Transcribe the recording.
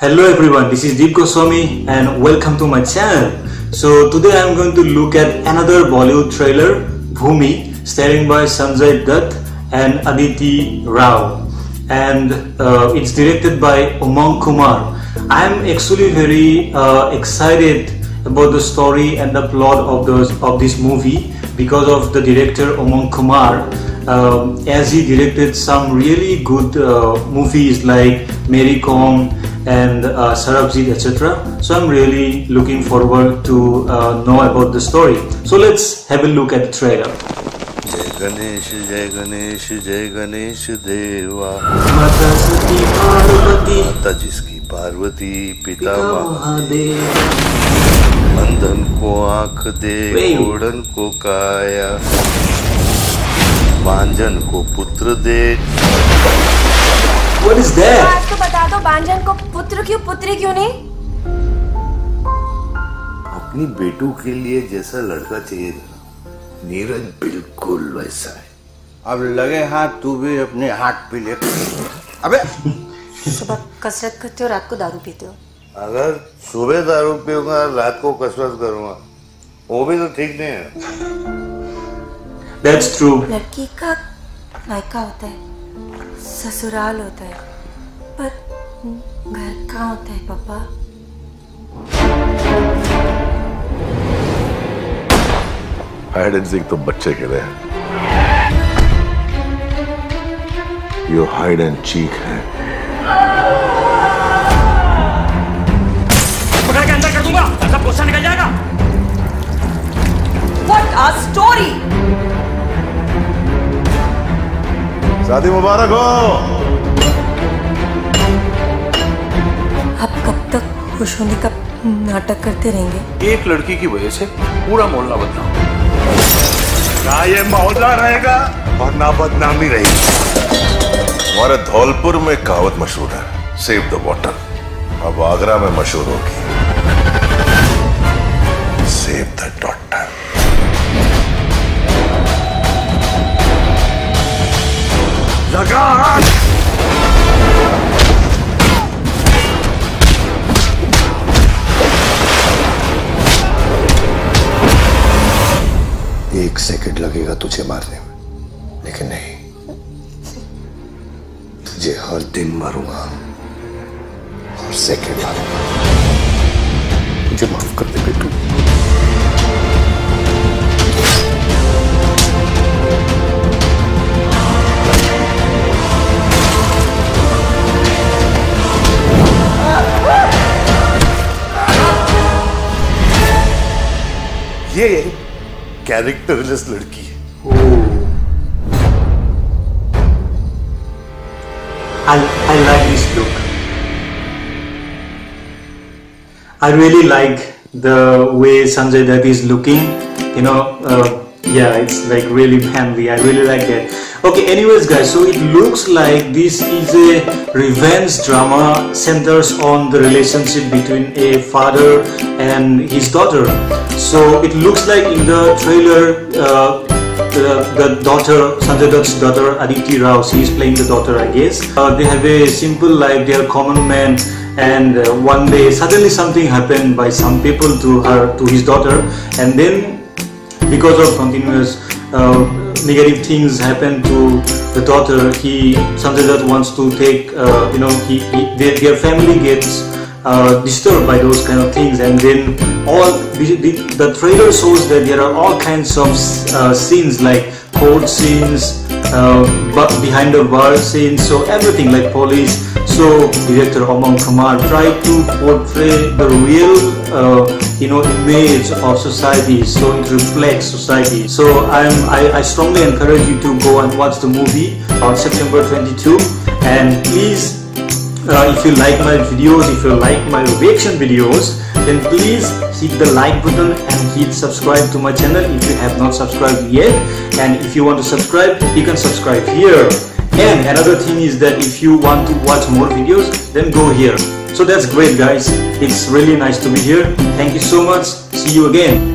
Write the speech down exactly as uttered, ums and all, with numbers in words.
Hello everyone, this is Deep Goswami and welcome to my channel. So today I am going to look at another Bollywood trailer, Bhoomi, starring by Sanjay Dutta and Aditi Rao, and uh, it's directed by Umang Kumar. I am actually very uh, excited about the story and the plot of those of this movie because of the director Umang Kumar, um, as he directed some really good uh, movies like Mary Kom and uh, Sarabjit, et cetera. So I'm really looking forward to uh, know about the story. So let's have a look at the trailer. Jai Ganesh, Jai Ganesh, Jai Ganesh Deva. Mata Sati Parvati, माता जिसकी पार्वती पिता Mahadev. अंधन को आँख दे, घोड़न को काया, बांझन को पुत्र दे. What is that? आज तो बता दो, बांझन को पुत्र क्यों, पुत्री क्यों नहीं? अपनी बेटू के लिए जैसा लड़का चाहिए नीरज बिल्कुल वैसा है. अब लगे हाथ तू भी अपने हाथ पे ले. अबे सुबह कसरत करते हो, रात को दारू पीते हो. अगर सुबह दारू पीऊंगा, रात को कसरत करूंगा, वो भी तो ठीक नहीं है. That's true. लड़की का मायका होता है, ससुराल होता है, पर घर कहाँ होता है पापा? हाइड एंड सीक तो बच्चे खेले हैं, ये हाइड एंड चीक है. पकड़ के अंदर कर दूंगा, सब गुस्सा निकल जाएगा. What a story! शादी मुबारक हो. आप कब तक खुश होने का नाटक करते रहेंगे? एक लड़की की वजह से पूरा मोहल्ला बदनाम. ना ये मोहल्ला रहेगा और ना बदनामी रहेगी. हमारे धौलपुर में कहावत मशहूर है, सेव द वाटर. अब आगरा में मशहूर होगी, सेव द डॉटर. लगा एक सेकंड लगेगा तुझे मारने में, लेकिन नहीं, तुझे हर दिन मारूंगा, हर सेकंड मारूंगा. मुझे माफ कर दे बेटू. ये कैरेक्टरलेस लड़की है. I, I like this look. I really like the way Sanjay Dutt is looking. You know, uh, yeah, it's like really manly. I really like that. Okay, anyways guys, so it looks like this is a revenge drama, centers on the relationship between a father and his daughter. So it looks like in the trailer, uh, the, the daughter, Sanjay Dutt's daughter Aditi Rao, she is playing the daughter, I guess. Uh, they have a simple life, they are common men, and uh, one day suddenly something happened by some people to her, to his daughter, and then because of continuous uh, negative things happen to the daughter, he Sanjay Dutt wants to take, uh, you know, he, he their, their family gets uh, disturbed by those kind of things, and then all the, the, the trailer shows that there are all kinds of uh, scenes like court scenes, uh, but behind the bar scenes, so everything like police. So director Umang Kumar tried to portray the real, uh, you know, image of society, so it reflects society. So I'm, I, I strongly encourage you to go and watch the movie on September twenty-second. And please, uh, if you like my videos, if you like my reaction videos, then please hit the like button and hit subscribe to my channel if you have not subscribed yet. And if you want to subscribe, you can subscribe here. And another thing is that if you want to watch more videos, then go here. So that's great guys, it's really nice to be here. Thank you so much, see you again.